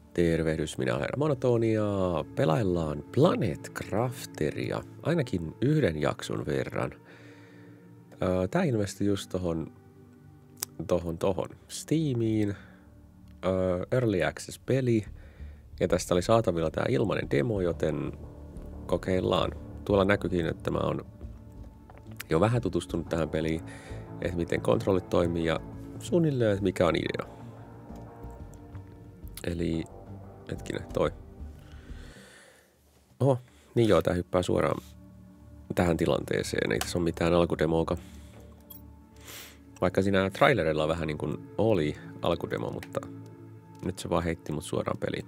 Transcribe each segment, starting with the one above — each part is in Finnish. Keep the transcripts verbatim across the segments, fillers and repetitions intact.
Tervehdys, minä olen Herra Monotoni ja pelaillaan Planet Crafteria ainakin yhden jakson verran. Tää ilmestyi just tohon, tohon, tohon Steamiin, Early Access-peli, ja tästä oli saatavilla tää ilmainen demo, joten kokeillaan. Tuolla näkyykin, että mä oon jo vähän tutustunut tähän peliin, että miten kontrollit toimii ja suunnilleen, että mikä on idea. Eli hetkinen, toi. Oho, niin joo, tää hyppää suoraan tähän tilanteeseen. Ei tässä ole mitään alkudemoa. Vaikka siinä trailerilla vähän niin kuin oli alkudemo, mutta nyt se vaan heitti mut suoraan peliin.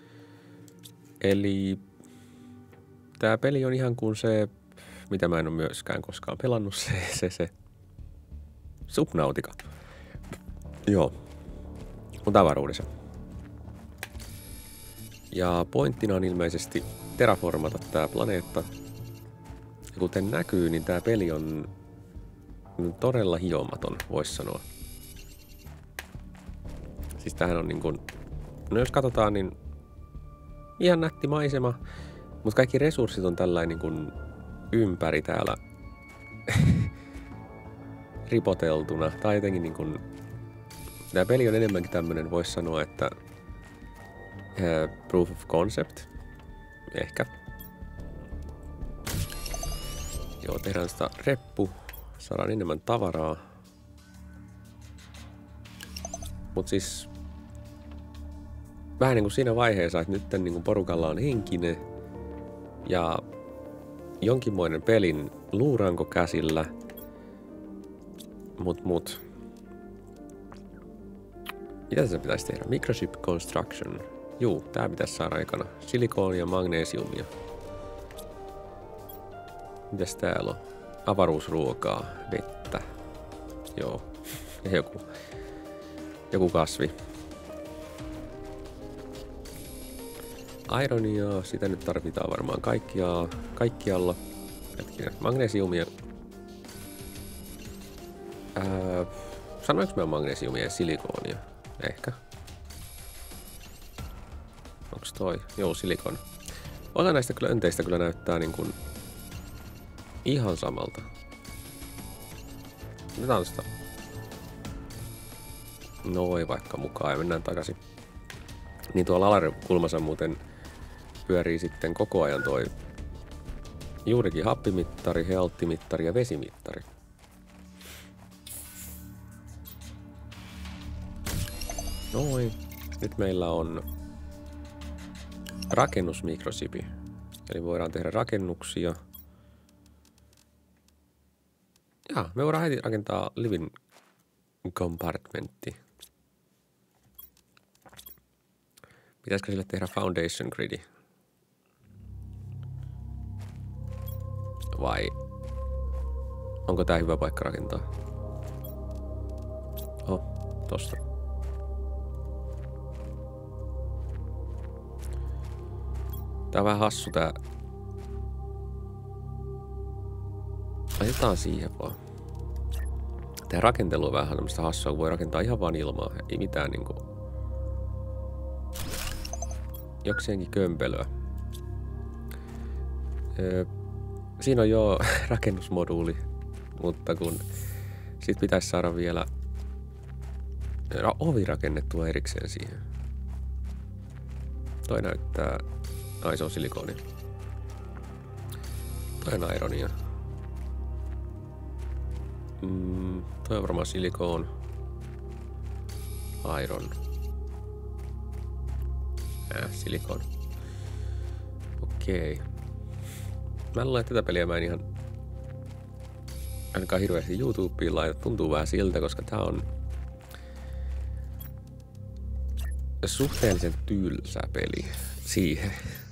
Eli tää peli on ihan kuin se, mitä mä en ole myöskään koskaan pelannut, se, se, se Subnautica. Joo, mutta avaruudessa. Ja pointtina on ilmeisesti terraformata tää planeetta. Ja kuten näkyy, niin tää peli on todella hiomaton, vois sanoa. Siis tämähän on niin kuin, no jos katsotaan, niin ihan nätti maisema, mutta kaikki resurssit on tällainen niin kuin ympäri täällä ripoteltuna. Tai jotenkin niin kuin, tää peli on enemmänkin tämmönen, vois sanoa, että Uh, proof of concept. Ehkä. Joo, tehdään sitä reppu. Saadaan enemmän tavaraa. Mut siis vähän niin kuin siinä vaiheessa, että nyt niin kuin porukalla on henkinen ja jonkinmoinen pelin luuranko käsillä. Mut mut. Mitä tässä pitäisi tehdä? Microchip construction. Juu, tää pitäisi saada ekana. Silikoonia, magnesiumia. Mitäs täällä on? Avaruusruokaa, vettä. Joo, ja joku, joku kasvi. Ironia, sitä nyt tarvitaan varmaan kaikkia, kaikkialla. Hetkinen, magnesiumia. Ää, sanoinko mä magnesiumia ja silikoonia? Ehkä. Onks toi? Joo, silikon. Osa näistä klönteistä kyllä näyttää niin kuin ihan samalta. Otetaan sitä. Noin vaikka mukaan ja mennään takaisin. Niin tuolla alakulmassa muuten pyörii sitten koko ajan toi juurikin happimittari, health-mittari ja vesimittari. Noin. Nyt meillä on rakennusmikrosipi. Eli voidaan tehdä rakennuksia. Jaa, me voidaan heti rakentaa living compartmentti. Pitäisikö sille tehdä foundation gridi? Vai onko tää hyvä paikka rakentaa? Oh, tosta. Tää on vähän hassu tää. Laitetaan siihen vaan. Tää rakentelu on vähän tämmöstä hassua, kun voi rakentaa ihan vaan ilmaa. Ei mitään niinku jokseenkin kömpelöä. Öö, siinä on jo rakennusmoduuli, mutta kun sit pitäisi saada vielä ovi rakennettua erikseen siihen. Toi näyttää, ai se on silikoonia. Toi on ironia. Mm, toi on varmaan silikoon. Iron. Äh, silikon. Okei. Mä luulen, että tätä peliä mä en ihan ainakaan hirveästi YouTubeen laita. Tuntuu vähän siltä, koska tää on suhteellisen tylsä peli siihen.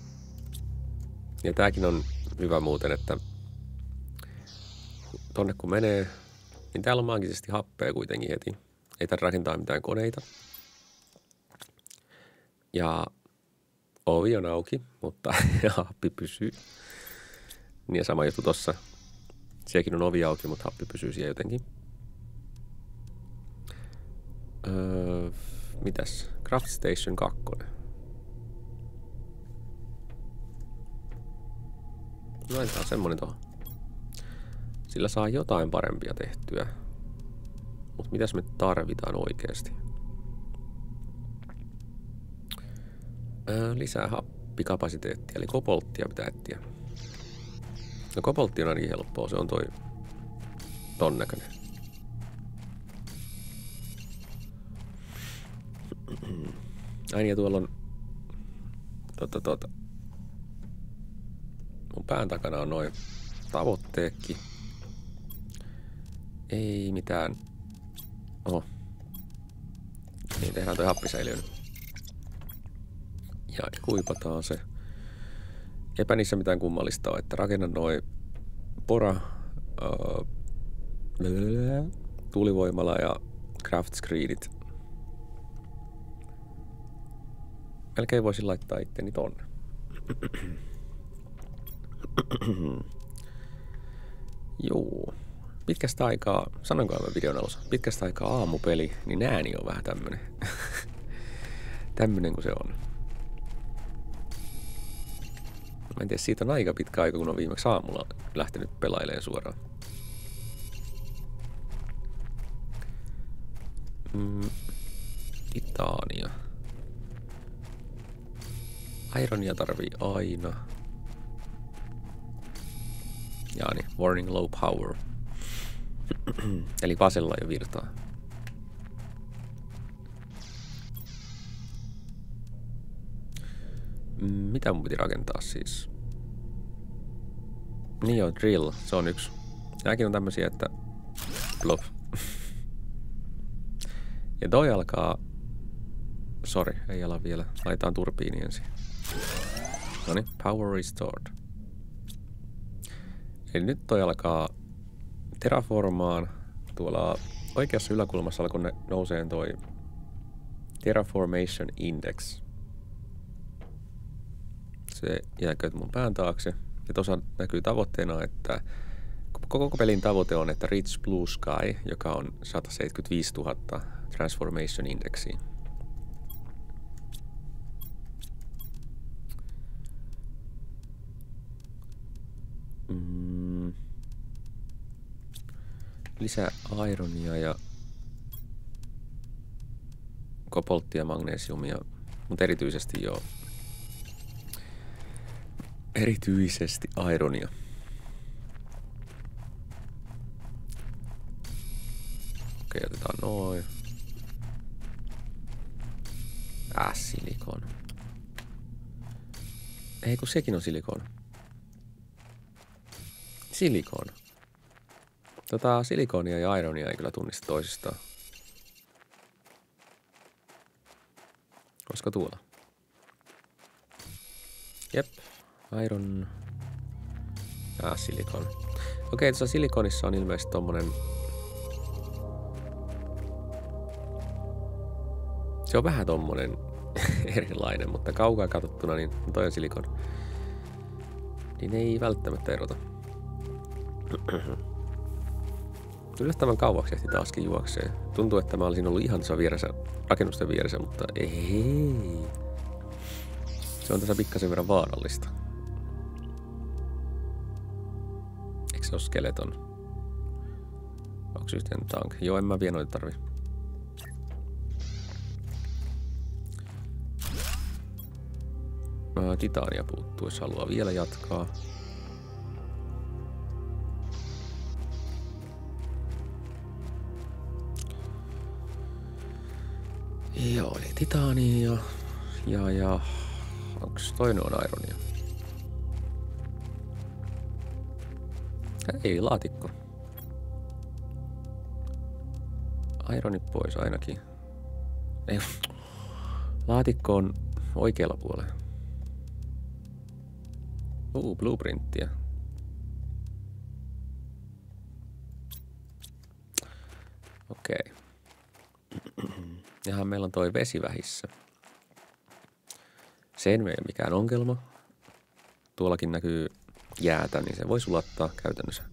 Ja tääkin on hyvä muuten, että tonne kun menee, niin täällä on maagisesti happea kuitenkin heti. Ei tarvitse rakentaa mitään koneita. Ja ovi on auki, mutta happi pysyy. Niin ja sama juttu tossa. Sielläkin on ovi auki, mutta happi pysyy siellä jotenkin. Öö, mitäs? Craft Station kaksi. Laitetaan semmonen tohon. Sillä saa jotain parempia tehtyä. Mut mitäs me tarvitaan oikeesti? Ää, lisää happikapasiteettia, eli kobolttia pitää etsiä. No koboltti on ainakin helppoa, se on toi ton näköinen. Ai niin, tuolla on tota, tota. Mun pään takana on noin tavoitteekki. Ei mitään. Oho. Niin tehdään toi happisäiliö nyt. Ja kuipataan se. Eipä niissä mitään kummallista ole, että rakenna noin pora, uh, tuulivoimala ja craft screenit. Melkein voisin laittaa itteni tonne. Juu. Pitkästä aikaa, sanonko mä videon alussa, pitkästä aikaa aamupeli, niin ääni on vähän tämmönen. Tämmönen kuin se on. Mä en tiedä, siitä on aika pitkä aika, kun on viimeksi aamulla lähtenyt pelailemaan suoraan. Mm, titaania. Ironia tarvii aina. Jaani, warning low power. Eli vasella jo virtaa. Mitä mun piti rakentaa siis? Niin joo, drill. Se on yksi. Nääkin on tämmösiä, että plop. Ja toi alkaa... Sori, ei ala vielä. Laitetaan turbiini ensin. Noniin, power restored. Eli nyt toi alkaa terraformaan. Tuolla oikeassa yläkulmassa alkoi nouseen toi Terraformation Index. Se jääkööt mun pään taakse. Ja tuossa näkyy tavoitteena, että koko pelin tavoite on, että Reach Blue Sky, joka on sata seitsemänkymmentäviisituhatta Transformation Indexiin. Mm. Lisää ironia ja kobolttia, magnesiumia, mutta erityisesti joo. Erityisesti ironia. Okei, otetaan noin. Äh, silikon. Ei, kun sekin on silikon. Silikon. Tota, silikonia ja ironia ei kyllä tunnista toisistaan. Olisiko tuolla? Jep. Iron... Ah, silikon. Okei, tuossa silikonissa on ilmeisesti tommonen... Se on vähän tommonen erilainen, mutta kaukaa katsottuna niin toi on silikon. Niin ei välttämättä erota. Yllättävän kauaksi ehti taaskin juoksee. Tuntuu, että mä olisin ollut ihan tuossa vieressä, rakennusten vieressä, mutta ei. Se on tässä pikkasen verran vaarallista. Eikö se ole skeleton? Oxygen tank. Joo, en mä vielä noita tarvi. Ää, titaania puuttuu, jos haluaa vielä jatkaa. Joo, eli titaania ja, ja, ja onks toinen on ironia? Ei, laatikko. Ironi pois ainakin. Ei, laatikko on oikealla puolella. Uu, blueprinttiä. Okei. Jahan meillä on toi vesi vähissä. Se ei ole mikään ongelma. Tuollakin näkyy jäätä, niin se voi sulattaa käytännössä.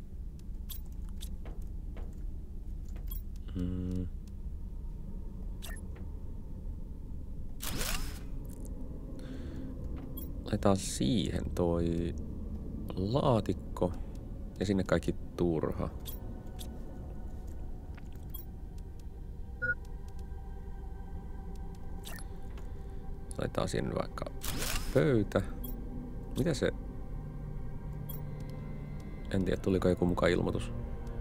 Mm. Laitetaan siihen toi laatikko ja sinne kaikki turha. Laitetaan sinne vaikka pöytä. Mitä se? En tiedä, tuliko joku mukaan ilmoitus.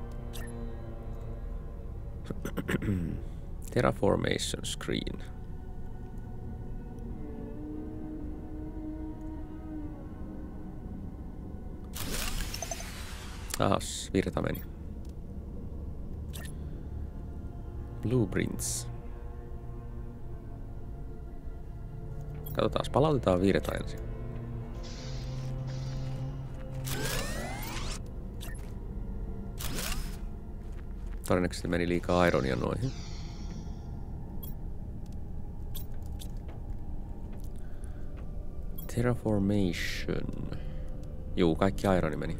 Terraformation screen. Ahas, virta meni. Blueprints. Katsotaan, palautetaan virta ensin. Todennäköisesti meni liikaa ironia noihin. Terraformation. Juu, kaikki ironi meni.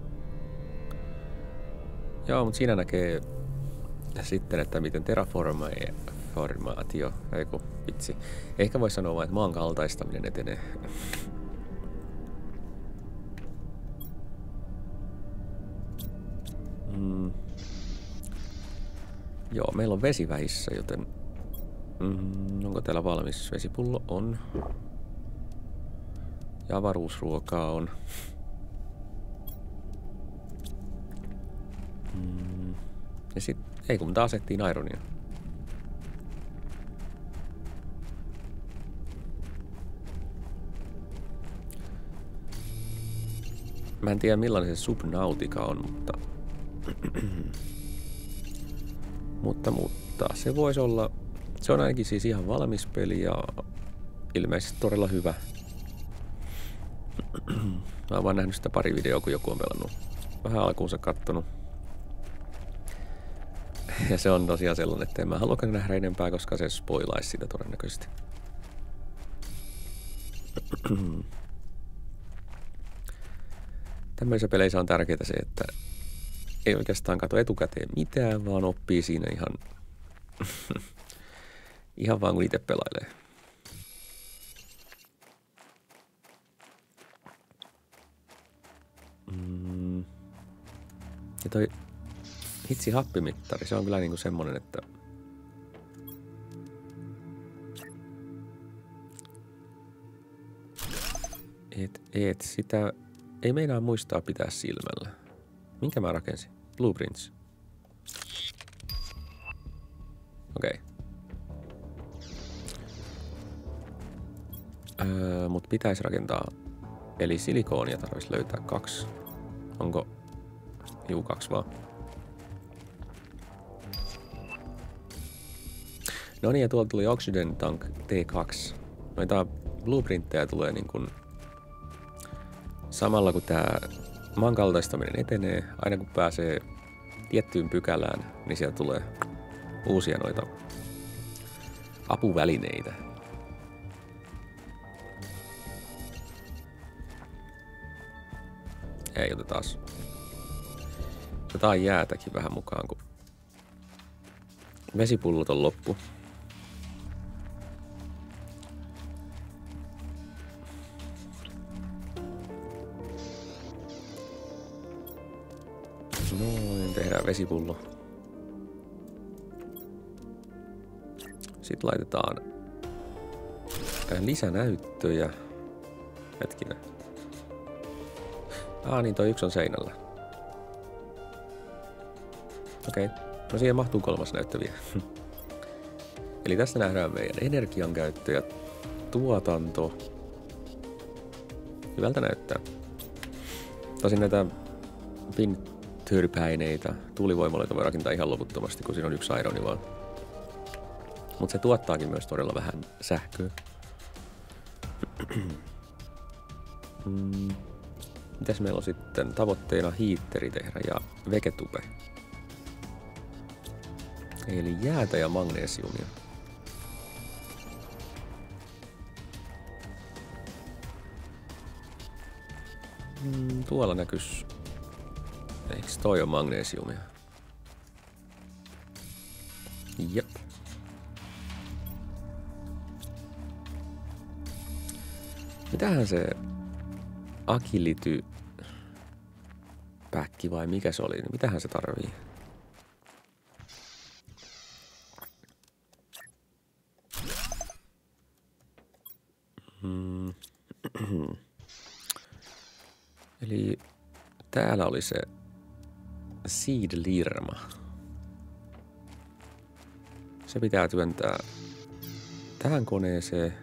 Joo, mutta siinä näkee sitten, että miten terraformaatio, eiku, vitsi. Ehkä voisi sanoa vain, että maan kaltaistaminen etenee. mm. Joo, meillä on vesi vähissä, joten mm, onko täällä valmis? Vesipullo on. Ja avaruusruokaa on. Mm. Ja sit, ei kun taas asettiin ironia. Mä en tiedä millainen se Subnautica on, mutta... mutta, mutta se voisi olla... Se on ainakin siis ihan valmis peli ja ilmeisesti todella hyvä. Mä oon vaan nähnyt sitä pari videoa, kun joku on pelannut. Vähän alkuunsa kattonut. Ja se on tosiaan sellainen, että en mä haluakaan nähdä enempää, koska se spoilaisi sitä todennäköisesti. Tämmöisissä peleissä on tärkeää se, että ei oikeastaan katso etukäteen mitään, vaan oppii siinä ihan, ihan vaan kun itse pelailee. Mm. Ja toi hitsi happimittari, se on kyllä niinku semmonen, että et, et sitä ei meinaa muistaa pitää silmällä. Minkä mä rakensin? Blueprints. Okei. Okay. Öö, mut pitäisi rakentaa. Eli silikoonia tarvitsisi löytää kaksi. Onko? Juu, kaksi vaan. No niin, ja tuolta tuli Oxygen Tank T kaksi. Noita blueprintteja tulee niin kuin samalla kun tää maankaltaistaminen etenee, aina kun pääsee tiettyyn pykälään, niin sieltä tulee uusia noita apuvälineitä. Ei, otetaan, otetaan jäätäkin vähän mukaan, kun vesipullot on loppu. Noin, tehdään vesipullo. Sitten laitetaan lisänäyttöjä. Hetkinen. Ah niin, toi yksi on seinällä. Okei, okay. No siihen mahtuu kolmas näyttö vielä. Eli tässä nähdään meidän energiankäyttö ja tuotanto. Hyvältä näyttää. Tosin näitä windturbeineitä, tuulivoimaloita voi rakentaa ihan loputtomasti, kun siinä on yksi ironi vaan. Mutta se tuottaakin myös todella vähän sähköä. mm. Mitäs meillä on sitten tavoitteena hiitteri tehdä ja vegetube. Eli jäätä ja magnesiumia. Mm, tuolla näkys... Eiks toi on magnesiumia? Jep. Mitähän se agility backpack vai mikä se oli? Niin mitähän se tarvii? Hmm. Eli täällä oli se seed-lirma. Se pitää työntää tähän koneeseen.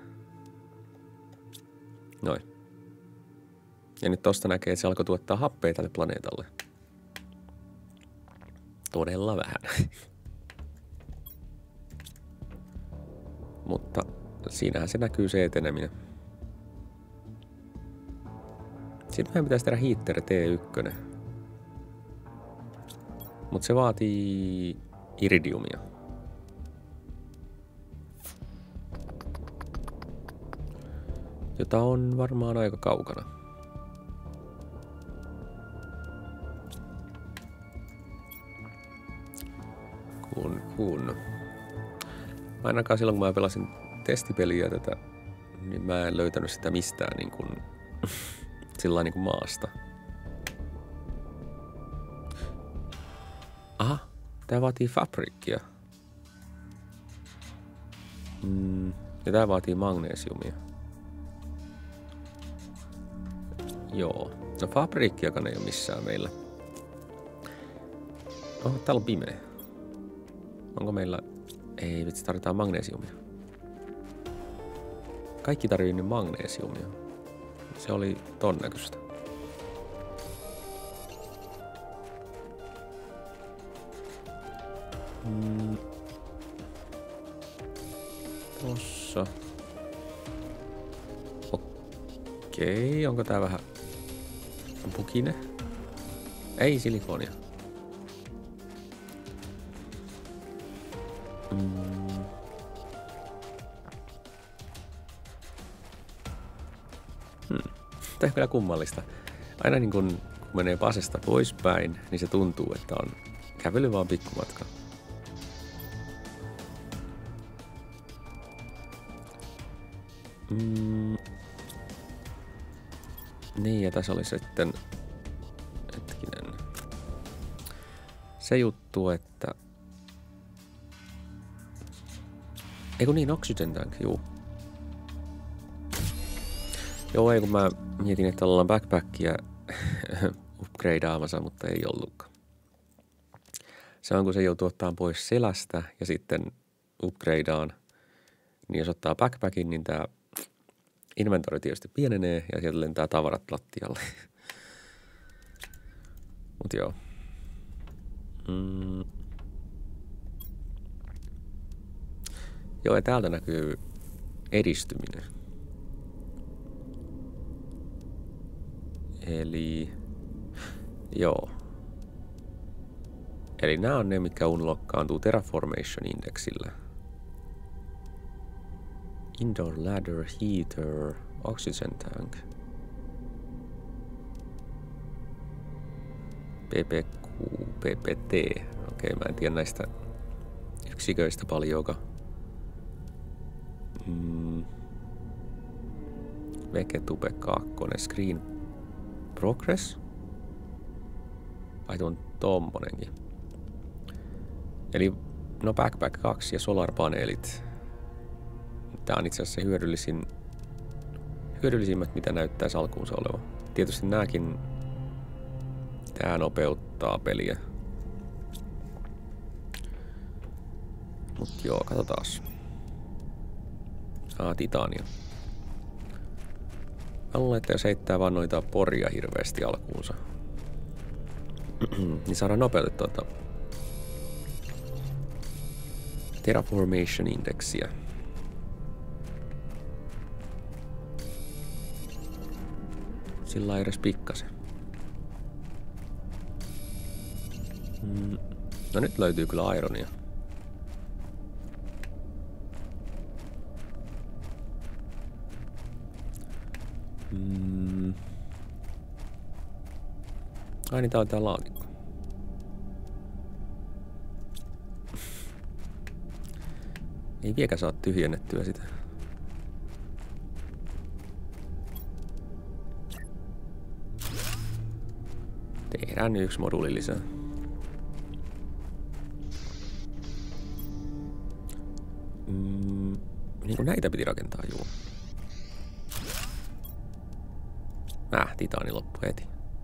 Noin. Ja nyt tosta näkee, että se alkoi tuottaa happea tälle planeetalle. Todella vähän. Mutta siinähän se näkyy se eteneminen. Sitten meidän pitäisi tehdä heater T yksi. Mutta se vaatii iridiumia. Jota on varmaan aika kaukana. Kun, kun. Ainakaan silloin, kun mä pelasin testipeliä tätä, niin mä en löytänyt sitä mistään niin kuin, sillä niin kuin maasta. Aha, tää vaatii fabrikkia. Mm, ja tää vaatii magnesiumia. Joo, no fabrikkiakaan ei ole missään meillä. Oho, täällä on pimeä. Onko meillä... Ei, vitsi, tarvitaan magnesiumia. Kaikki tarvii nyt magnesiumia. Se oli ton näköistä. Mm. Tossa. Okei, onko tää vähän pukine? Ei silikonia. Mm. Hmm. Tämä on kyllä kummallista. Aina niin kun, kun menee pasesta poispäin, niin se tuntuu, että on kävely vaan pikkumatka. Mm. Niin, ja tässä oli sitten, hetkinen, se juttu, että... Eiku niin, oxygen tank, juu. Joo, ei kun mä mietin, että ollaan backpackia upgradeaamassa, mutta ei ollutkaan. Se on, kun se joutuu ottaa pois selästä ja sitten upgradeaan, niin jos ottaa backpackin, niin tää inventori tietysti pienenee ja sieltä lentää tavarat lattialle. Mut joo. Mm. Joo, ja täältä näkyy edistyminen. Eli... Joo. Eli nämä on ne, mitkä unlockkaantuu Terraformation Indexillä. Indoor ladder, heater, oxygen tank. P P Q, P P T. Okei, mä en tiedä näistä yksiköistä paljonka. Mm. Vegetube kaksi, screen progress. Ai tuon tommonenkin. Eli no backpack kaksi ja solarpaneelit. Tää on itse asiassa se hyödyllisin, hyödyllisimmät, mitä näyttäisi alkuunsa olevan. Tietysti nääkin, tää nopeuttaa peliä. Mut joo, katsotaas. Ah, titania. Mä luulen, että jos heittää vaan noita poria hirveästi alkuunsa, niin saadaan nopeutettua tuota Terraformation Indexia. Sillä ei edes pikkasen. Mm. No nyt löytyy kyllä ironia. Mm. Ai niin, tää on tää laatikko. Ei vieläkään saa tyhjennettyä sitä. T Tehdään yksi moduuli lisää. Mm, niin kuin näitä piti rakentaa, juu. Äh, titaani loppu heti.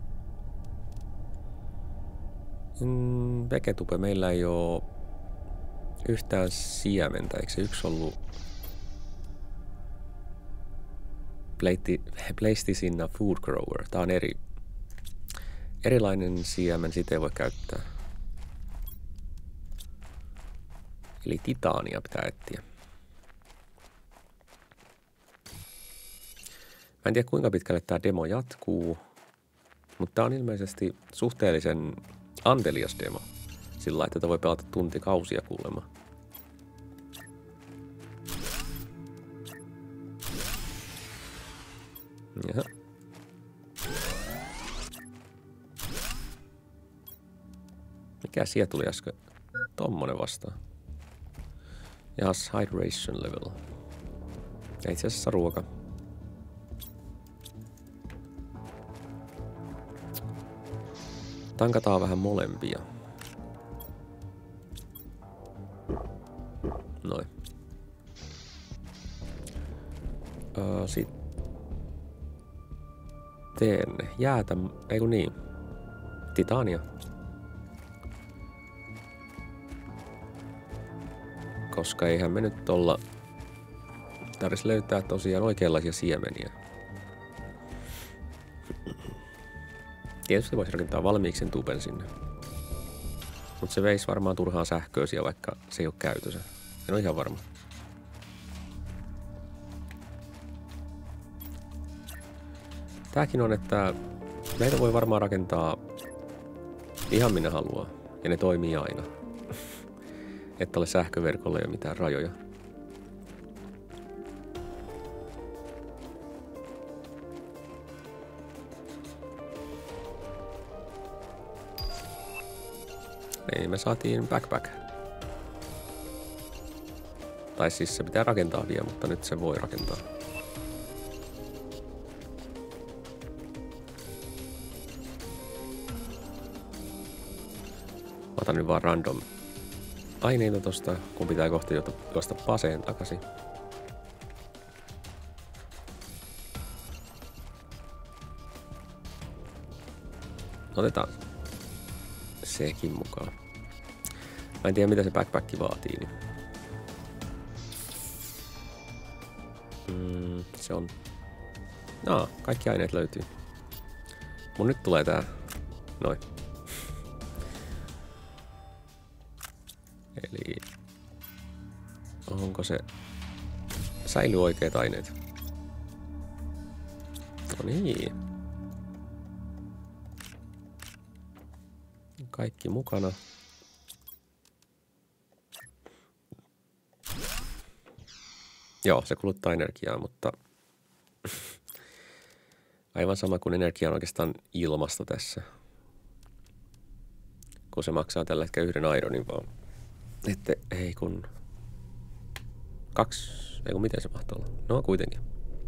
Mm, Vegetupe, meillä ei oo yhtään siementä, eikö se yksi ollut Pleistisinna Food Grower? Tää on eri, erilainen siemen, sitä ei voi käyttää. Eli titaania pitää etsiä. Mä en tiedä kuinka pitkälle tää demo jatkuu, mutta tää on ilmeisesti suhteellisen antelias demo. Sillä lailla, että tätä voi pelata tuntikausia kuulemma. Jaha. Mikä siellä tuli äsken? Tommonen vastaan. Jahas, hydration level. Ja itse asiassa ruoka. Tankataan vähän molempia. Noin. Öö, sitten jäätä, ei kun niin. Titania. Koska eihän me nyt olla... Tarvitsisi löytää tosiaan oikeanlaisia siemeniä. Tietysti voisi rakentaa valmiiksi sen tuben sinne. Mutta se veisi varmaan turhaan sähköä siellä, vaikka se ei ole käytössä. En ole ihan varma. Tääkin on, että näitä voi varmaan rakentaa ihan minä haluaa. Ja ne toimii aina. Että ole sähköverkolla ja mitään rajoja. Niin, me saatiin backpack. Tai siis se pitää rakentaa vielä, mutta nyt se voi rakentaa. Mä otan nyt vaan random aineita tosta, kun pitää kohta juosta paseen takaisin. Otetaan sekin mukaan. Mä en tiedä mitä se backpack vaatii. Niin. Mm, se on... Aa, kaikki aineet löytyy. Mun nyt tulee tää... Noin. Eli... Onko se... Säilyy oikeat aineet? No niin. Kaikki mukana. Joo, se kuluttaa energiaa, mutta aivan sama kuin energia on oikeastaan ilmasta tässä. Kun se maksaa tällä hetkellä yhden ironin vaan. Että ei kun... Kaksi... Ei kun miten se mahtaa olla? No kuitenkin.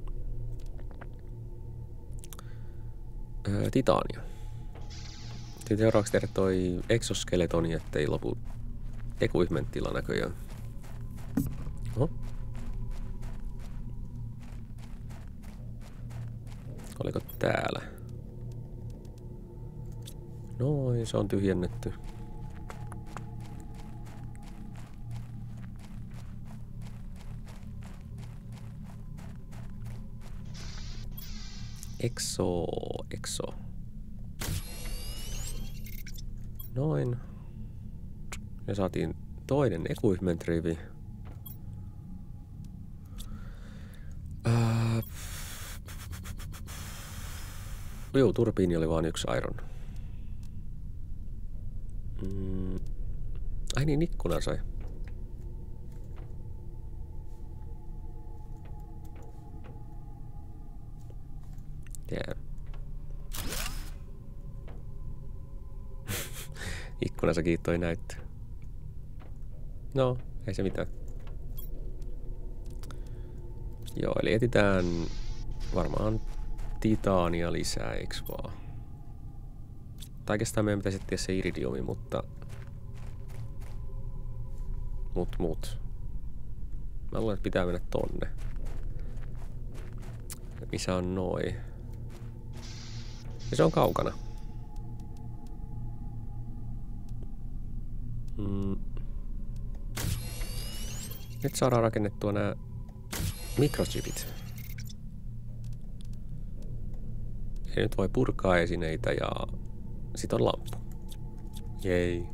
Öö, titania. Sitten seuraavaksi tehdä toi exoskeletoni, ettei lopu equipment-tila näköjään. Oho. Oliko täällä? Noin, se on tyhjennetty. Exo, exo. Noin. Ja saatiin toinen equipment-rivi. Äh. Joo, turbiini oli vaan yksi iron. Mm. Ai niin, ikkuna sai. Yeah. Ikkunassa kiittoi näyttö. No, ei se mitään. Joo, eli etsitään varmaan titaania lisää, eiks vaan? Tai oikeastaan meidän pitäisi etsiä se iridiumi, mutta... Mut mut. Mä luulen, että pitää mennä tonne. Missä on noi? Ja se on kaukana. Mm. Nyt saadaan rakennettua nämä mikrochipit. Eli nyt voi purkaa esineitä ja sit on lamppu. Jei.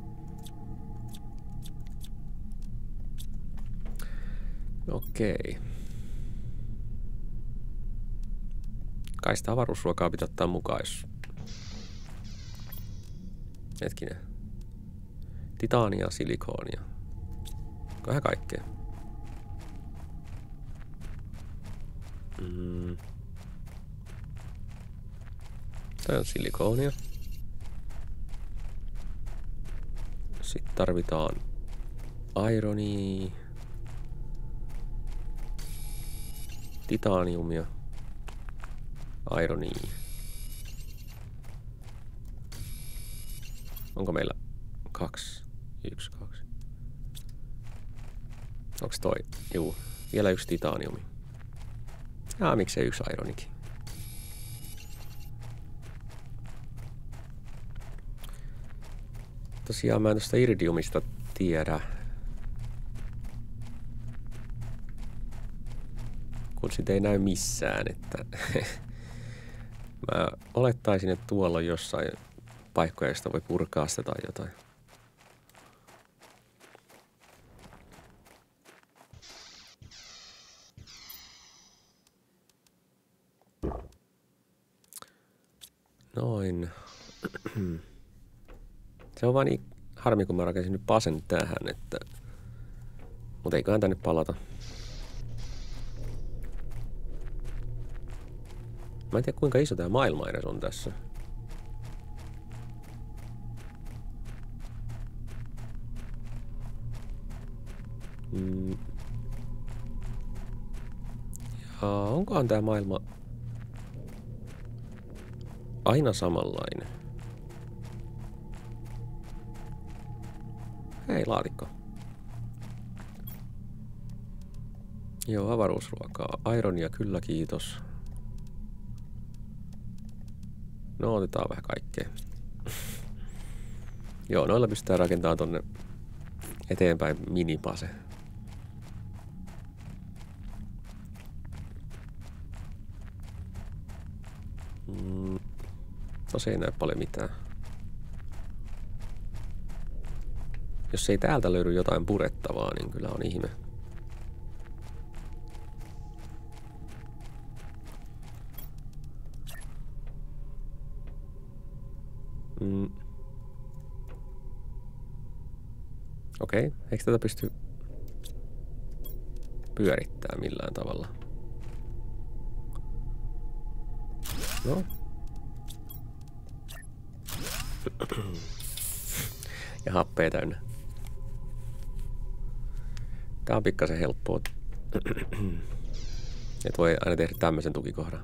Okei. Kai sitä avaruusruokaa pitää ottaa mukaan, jos... Hetkinen. Titaania, silikoonia. Vähän kaikkea. Mm. Tää on silikoonia. Sitten tarvitaan ironia. Titaniumia. Ironia. Onko meillä kaksi? Yksi, kaksi. Onks toi? Juu. Vielä yksi titaniumi. Jaa, miksei yksi ironikin? Tosiaan mä en tosta iridiumista tiedä. Kun sit ei näy missään, että... Mä olettaisin, että tuolla on jossain paikkoja, josta voi purkaa sitä tai jotain. Noin. Se on vaan niin harmi, kun mä rakensin nyt basen tähän, että... Mut eiköhän tänne palata. Mä en tiedä, kuinka iso tää maailma edes on tässä. Mm. Ja onkohan tää maailma aina samanlainen? Hei, laatikko. Joo, avaruusruokaa. Ironia kyllä, kiitos. No, otetaan vähän kaikkea. Joo, noilla pystytään rakentamaan tonne eteenpäin minipase. Mm. Tosi ei näy paljon mitään. Jos ei täältä löydy jotain purettavaa, niin kyllä on ihme. Mm. Okei, okay. Eikö tätä pysty pyörittämään millään tavalla? No. Ja happea täynnä. Tää on pikkasen helppoa. Et voi aina tehdä tämmöisen tukikohdan.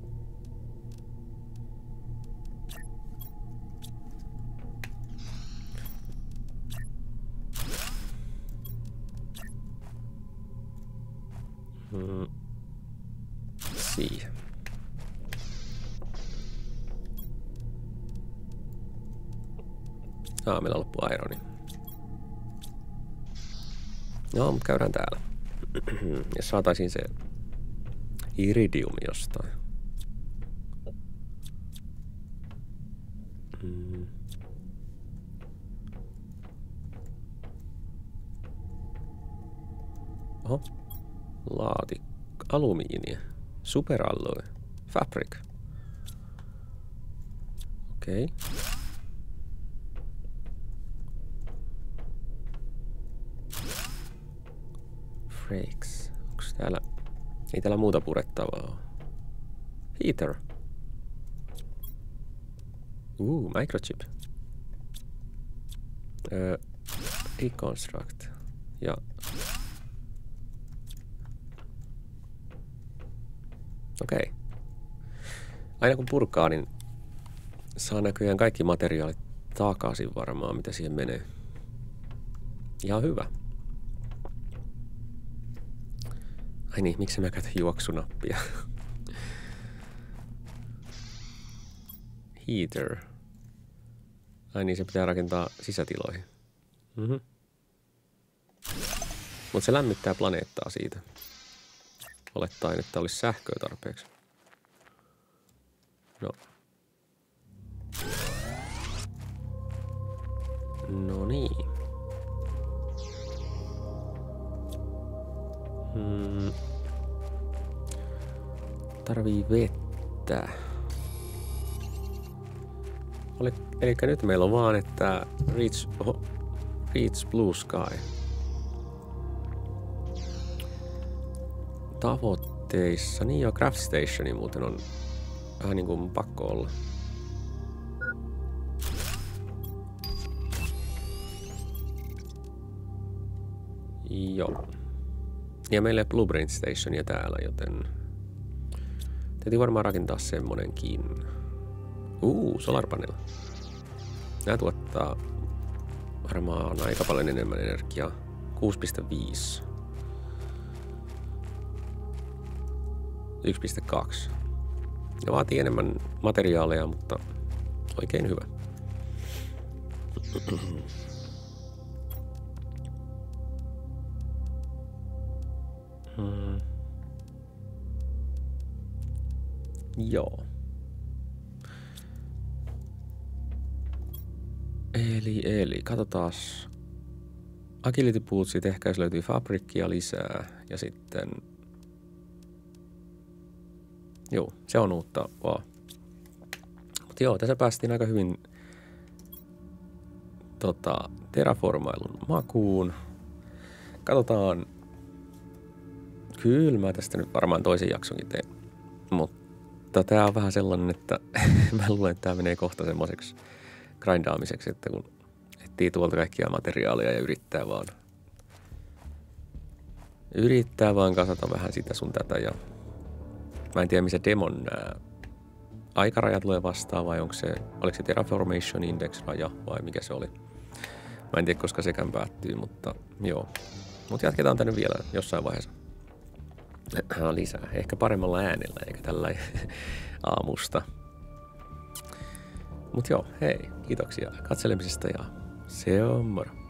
Hmm. Siihen. Ah, meillä loppuu ironi. No, mutta käydään täällä. Jos saataisiin se iridium jostain. Mm. Oho. Laatikko. Alumiinia. Superalloy. Fabric. Okei. Okay. Frakes. Onks täällä... Ei täällä muuta purettavaa ole. Heater. Uh, microchip. Öö, deconstruct. Ja... Okei. Okay. Aina kun purkaa, niin saa näköjään kaikki materiaalit takaisin varmaan, mitä siihen menee. Ihan hyvä. Ai niin, miksi mä käytän juoksunappia? Heater. Ai niin, se pitää rakentaa sisätiloihin. Mhm. Mutta se lämmittää planeettaa siitä. Olettaen, että olisi sähköä tarpeeksi. No. No niin. Hmm. Tarvii vettä. Eli nyt meillä on vaan, että reach, oho, reach blue sky. Tavoitteissa. Niin joo, craft stationi muuten on vähän niin kuin pakko olla. Joo. Ja meillä ei blueprint stationia täällä, joten täytyy varmaan rakentaa semmonenkin. Uu, solar panel. Nää tuottaa varmaan aika paljon enemmän energiaa. kuusi pilkku viisi. yksi pilkku kaksi. Ne vaatii enemmän materiaaleja, mutta oikein hyvä. Hmm. Joo. Eli, eli, katsotaas. Agility Bootsit, ehkä jos löytyy fabrikkia lisää ja sitten... Joo, se on uutta vaan. Mutta joo, tässä päästiin aika hyvin tota, terraformailun makuun. Katsotaan. Kyllä mä tästä nyt varmaan toisen jaksonkin teen. Mutta tää on vähän sellainen, että mä luulen, että tää menee kohta semmoiseksi grindaamiseksi, että kun etsii tuolta kaikkia materiaalia ja yrittää vaan yrittää vaan kasata vähän sitä sun tätä ja mä en tiedä missä demon nää aikaraja tulee vastaan vai onko se, oliko se Terraformation Index-raja vai mikä se oli. Mä en tiedä koska sekään päättyy, mutta joo. Mut jatketaan tänne vielä jossain vaiheessa lisää. Ehkä paremmalla äänellä eikä tällä aamusta. Mut joo, hei, kiitoksia katselemisesta ja se on moro.